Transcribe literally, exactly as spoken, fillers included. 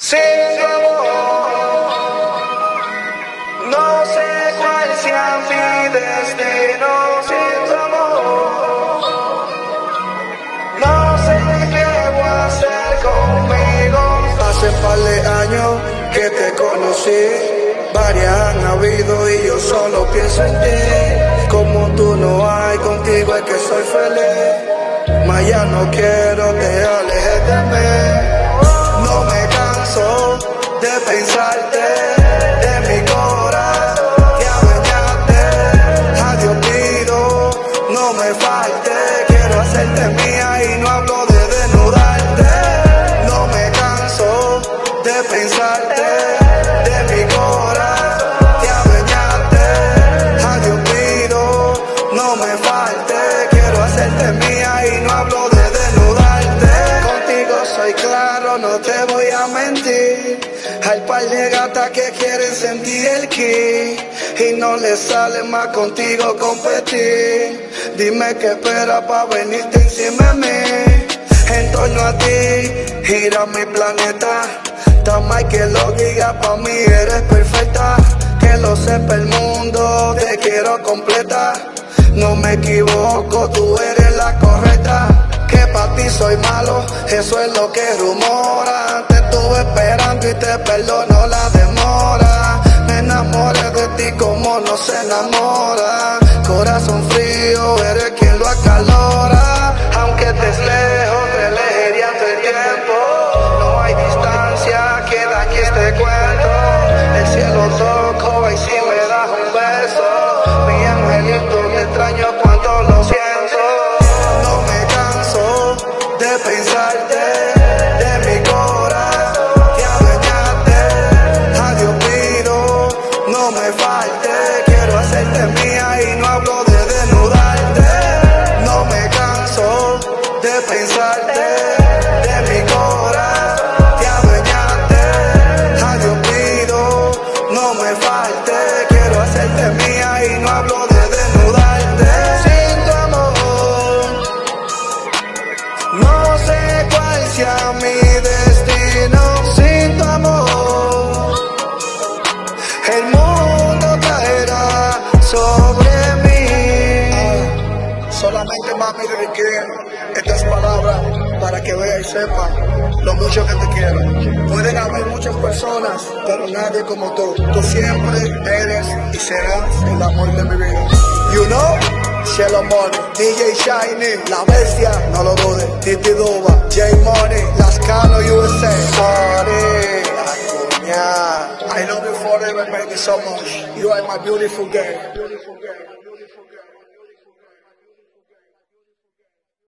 Sin tu amor, no sé cuál sea mi destino. Sin tu amor, no sé qué voy a hacer conmigo. Hace par de años que te conocí, varias han habido y yo solo pienso en ti. Como tú no hay, contigo es que soy feliz. Mas ya no quiero, te alejes de mí. No me canso de pensarte, de mi corazón te adueñaste. A Dios pido, no me falte. Quiero hacerte mía y no hablo de desnudarte. No me canso de pensarte, de mi corazón te adueñaste. A Dios pido, no me falte. Quiero hacerte mía y no hablo de desnudarte. Contigo soy claro, no te voy a mentir. Hay par de gatas que quieren sentir el kick y no les sale más contigo competir. Dime qué espera pa' venirte encima de mí. En torno a ti gira mi planeta. Tan mal que lo diga, pa' mí eres perfecta. Que lo sepa el mundo, te quiero completa. No me equivoco, tú eres la correcta. Que pa' ti soy malo, eso es lo que rumora. Te estuve esperando y te perdono la demora. Me enamoré de ti como no se enamora. Corazón frío, eres quien lo acalora. Aunque estés lejos, te elegiría todo el tiempo. No hay distancia, queda aquí este cuento. El cielo toco y si me das un beso. Mi angelito, te extraño cuando lo siento. No me canso de pensarte, de mi corazón te adueñaste. A Dios pido, no me falte. Quiero hacerte mía y no hablo de desnudarte. No me canso de pensarte, de mi corazón te adueñaste. A Dios pido, no me falte. Quiero hacerte mía y no hablo de desnudarte. Sin tu amor, no sé cuál sea mi destino. Sin tu amor, el mundo caerá sobre mí. Solamente mami dediqué estas palabras para que vea y sepa lo mucho que te quiero. Pueden haber muchas personas, pero nadie como tú. Tú siempre eres y serás el amor de mi vida. You know, Cielo Money, D J Shiny, La Bestia, no lo dudes, Titi Duba, J Money, Lascano U S A. Sorry, I love you forever, baby, so much. You are my beautiful girl.